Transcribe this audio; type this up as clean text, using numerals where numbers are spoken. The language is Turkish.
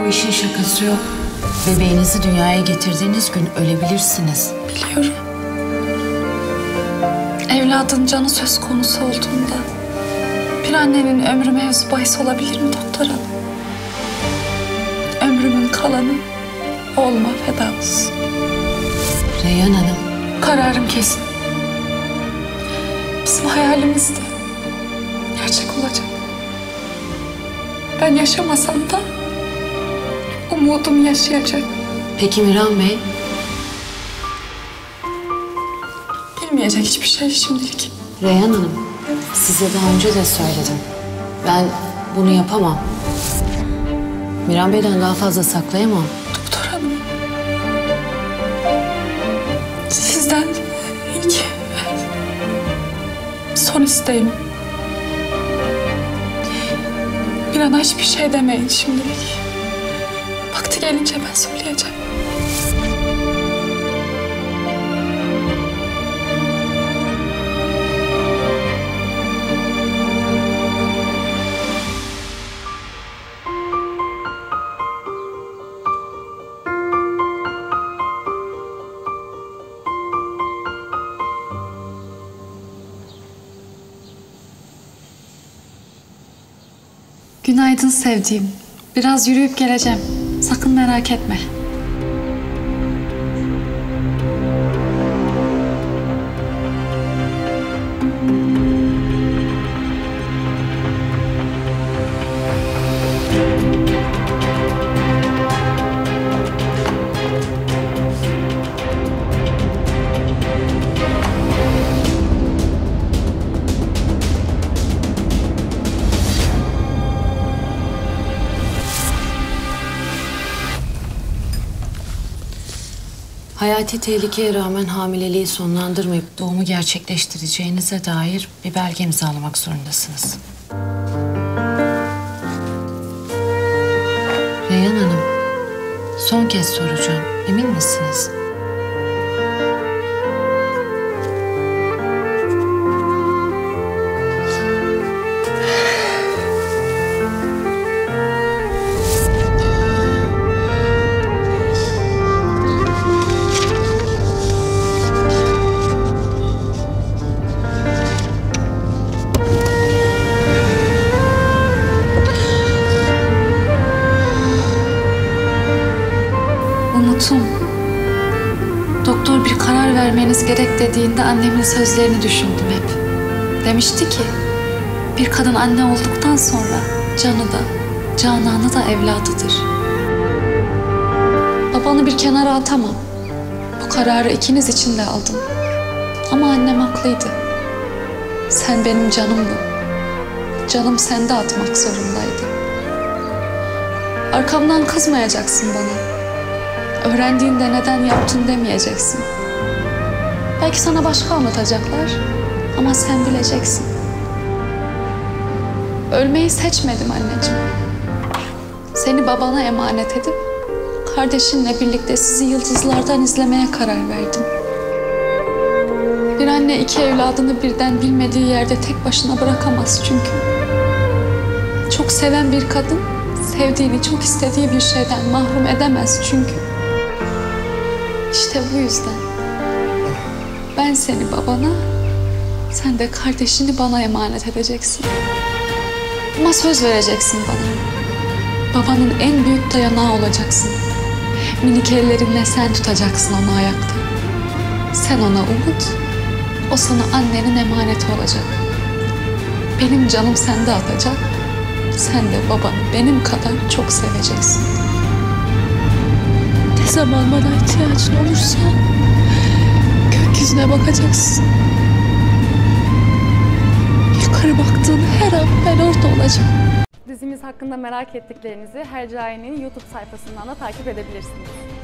işin şakası yok. Bebeğinizi dünyaya getirdiğiniz gün ölebilirsiniz. Biliyorum. Evladın canı söz konusu olduğunda bir annenin ömrü mevzu bahis olabilir mi doktor hanım? Ömrümün kalanı oğluma feda olsun. Reyhan Hanım. Kararım kesin. Bizim hayalimiz de gerçek olacak. Ben yaşamasam da umudum yaşayacak. Peki Miran Bey? Bilmeyecek hiçbir şey şimdilik. Reyhan Hanım, size daha önce de söyledim. Ben bunu yapamam. Miran Bey'den daha fazla saklayamam. Doktor hanım, sizden ilk son isteğim. Bir an hiçbir şey demeyin şimdilik. Vakti gelince ben söyleyeceğim. Günaydın sevdiğim. Biraz yürüyüp geleceğim. Sakın merak etme. Hayati tehlikeye rağmen hamileliği sonlandırmayıp doğumu gerçekleştireceğinize dair bir belge imzalamak zorundasınız. Reyhan Hanım, son kez soracağım. Emin misiniz? Umut'um, doktor bir karar vermeniz gerek dediğinde annemin sözlerini düşündüm hep. Demişti ki, bir kadın anne olduktan sonra canı da, cananı da evladıdır. Babanı bir kenara atamam. Bu kararı ikiniz için de aldım. Ama annem haklıydı. Sen benim canımdın. Canım sende atmak zorundaydı. Arkamdan kızmayacaksın bana. Öğrendiğinde neden yaptın demeyeceksin. Belki sana başka anlatacaklar ama sen bileceksin. Ölmeyi seçmedim anneciğim. Seni babana emanet edip kardeşinle birlikte sizi yıldızlardan izlemeye karar verdim. Bir anne iki evladını birden bilmediği yerde tek başına bırakamaz çünkü. Çok seven bir kadın sevdiğini, çok istediği bir şeyden mahrum edemez çünkü. İşte bu yüzden ben seni babana, sen de kardeşini bana emanet edeceksin. Ama söz vereceksin bana. Babanın en büyük dayanağı olacaksın. Minik ellerinle sen tutacaksın onu ayakta. Sen ona umut, o sana annenin emaneti olacak. Benim canım sende atacak. Sen de babanı benim kadar çok seveceksin. Ne zaman bana ihtiyacın olursa gökyüzüne bakacaksın. Yukarı baktığın her an ben orada olacağım. Dizimiz hakkında merak ettiklerinizi Hercai'nin YouTube sayfasından da takip edebilirsiniz.